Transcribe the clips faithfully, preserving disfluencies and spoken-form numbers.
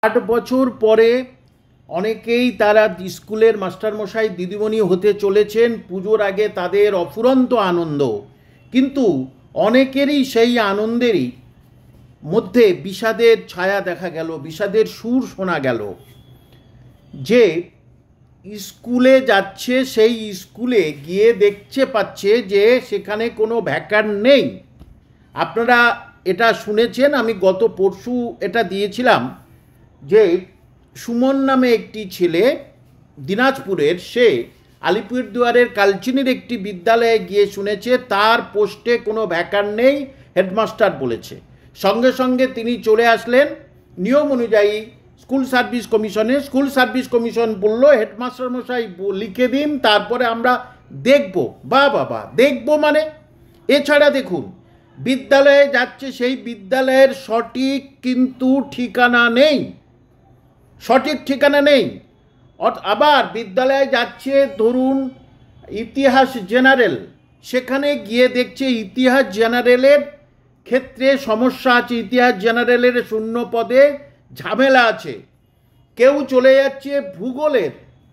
আট বছর পরে অনেকেই তারা স্কুলের মাস্টারমশাই দিদিমণি হতে চলেছেন। পুজোর আগে তাদের অফুরন্ত আনন্দ, কিন্তু অনেকেরই সেই আনন্দেরই মধ্যে বিষাদের ছায়া দেখা গেল, বিষাদের সুর শোনা গেল। যে স্কুলে যাচ্ছে সেই স্কুলে গিয়ে দেখতে পাচ্ছে যে সেখানে কোনো ভ্যাকান্ট নেই। আপনারা এটা শুনেছেন, আমি গত পরশু এটা দিয়েছিলাম যে সুমন নামে একটি ছেলে দিনাজপুরের, সে আলিপুরদুয়ারের কালচিনির একটি বিদ্যালয়ে গিয়ে শুনেছে তার পোস্টে কোনো ভ্যাকান্ট নেই, হেডমাস্টার বলেছে। সঙ্গে সঙ্গে তিনি চলে আসলেন নিয়ম অনুযায়ী স্কুল সার্ভিস কমিশনে। স্কুল সার্ভিস কমিশন বলল হেডমাস্টার মশাই লিখে দিন, তারপরে আমরা দেখব। বা বাবা, দেখব মানে? এছাড়া দেখুন, বিদ্যালয়ে যাচ্ছে, সেই বিদ্যালয়ের সঠিক কিন্তু ঠিকানা নেই, সঠিক ঠিকানা নেই। আবার বিদ্যালয়ে যাচ্ছে ধরুন ইতিহাস জেনারেল, সেখানে গিয়ে দেখছে ইতিহাস জেনারেলের ক্ষেত্রে সমস্যা আছে, ইতিহাস জেনারেলের শূন্য পদে ঝামেলা আছে। কেউ চলে যাচ্ছে ভূগোলের,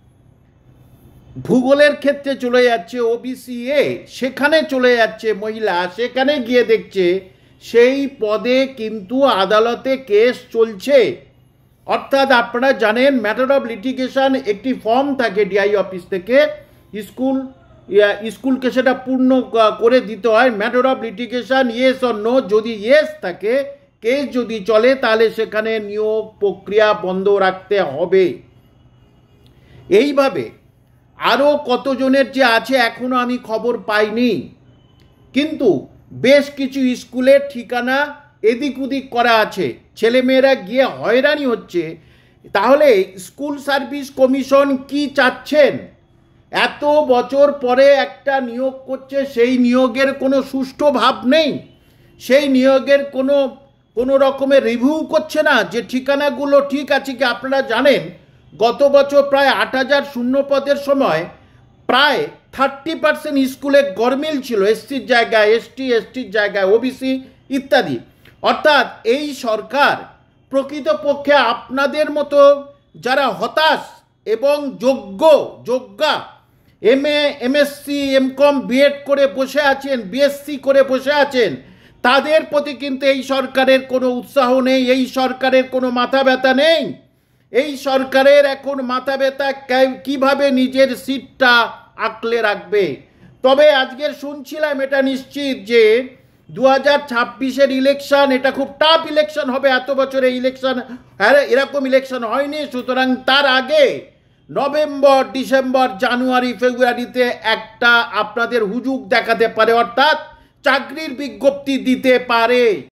ভূগোলের ক্ষেত্রে চলে যাচ্ছে ওবিসি এ, সেখানে চলে যাচ্ছে মহিলা, সেখানে গিয়ে দেখছে সেই পদে কিন্তু আদালতে কেস চলছে। অর্থাৎ আপনারা জানেন ম্যাটার অফ লিটিগেশন একটি ফর্ম থাকে ডিআই অফিস থেকে, স্কুল স্কুলকে সেটা পূর্ণ করে দিতে হয়। Matter of litigation yes or no, যদি ইয়েস থাকে, কেস যদি চলে, তাহলে সেখানে নিয়োগ প্রক্রিয়া বন্ধ রাখতে হবে। এইভাবে আরও কতজনের যে আছে এখনও আমি খবর পাইনি, কিন্তু বেশ কিছু স্কুলের ঠিকানা এদিক ওদিক করা আছে, ছেলেমেয়েরা গিয়ে হয়রানি হচ্ছে। তাহলে স্কুল সার্ভিস কমিশন কি চাচ্ছেন? এত বছর পরে একটা নিয়োগ করছে, সেই নিয়োগের কোনো সুষ্ঠু ভাব নেই, সেই নিয়োগের কোনো কোনো রকমের রিভিউ করছে না যে ঠিকানাগুলো ঠিক আছে কি। আপনারা জানেন গত বছর প্রায় আট হাজার শূন্য পদের সময় প্রায় থার্টি পার্সেন্ট স্কুলে গরমিল ছিল, এসসির জায়গায় এসটি, এসটির জায়গায় ওবিসি ইত্যাদি। অর্থাৎ এই সরকার প্রকৃতপক্ষে আপনাদের মতো যারা হতাশ এবং যোগ্য যোগ্যা M A MSc MCom BEd করে বসে আছেন, বিএসসি করে বসে আছেন, তাদের প্রতি কিন্তু এই সরকারের কোনো উৎসাহ নেই, এই সরকারের কোনো মাথা ব্যথা নেই। এই সরকারের এখন মাথা ব্যথা কিভাবে নিজের সিটটা আঁকলে রাখবে। তবে আজকের শুনছিলাম এটা নিশ্চিত যে দু হাজার ছাব্বিশের ইলেকশন, এটা খুব টাফ ইলেকশন হবে। এত বছরে ইলেকশন এরকম ইলেকশন হয়নি, সুতরাং তার আগে নভেম্বর, ডিসেম্বর, জানুয়ারি, ফেব্রুয়ারিতে একটা আপনাদের হুজুগ দেখাতে পারে, অর্থাৎ চাকরির বিজ্ঞপ্তি দিতে পারে।